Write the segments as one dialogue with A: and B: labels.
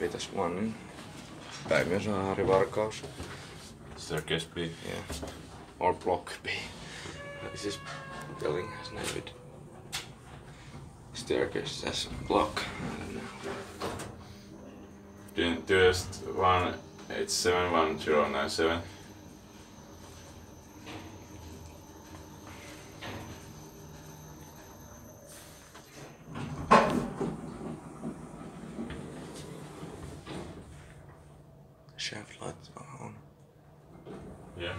A: be this one. Päiviön saa Harri Varkaus.
B: Staircase B.
A: Yeah. Or block B. This building has named staircase as block.
B: Just 1871097.
A: Shaft lights are on.
B: Yeah.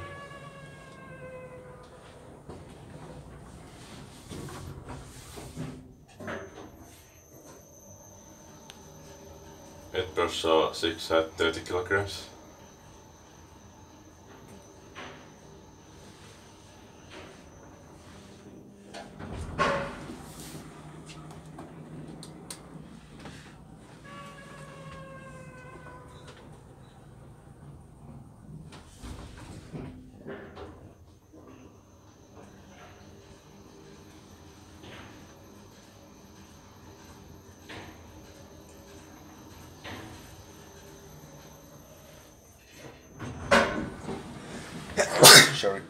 B: Edbro saw 6 at 30 kilograms.
A: Sorry.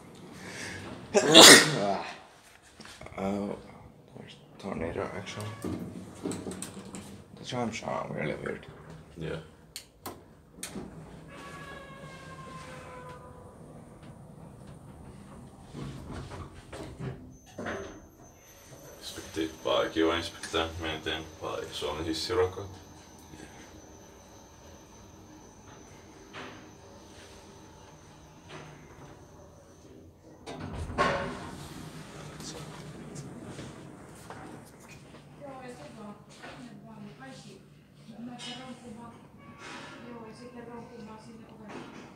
A: Oh, there's a tornado actually. The chimes are really weird.
B: Yeah. Inspekti Paikio inspektään meidän Paikio Suomen hissirakot.
C: Joo, ja sitten ronkkumaan sinne ovelle.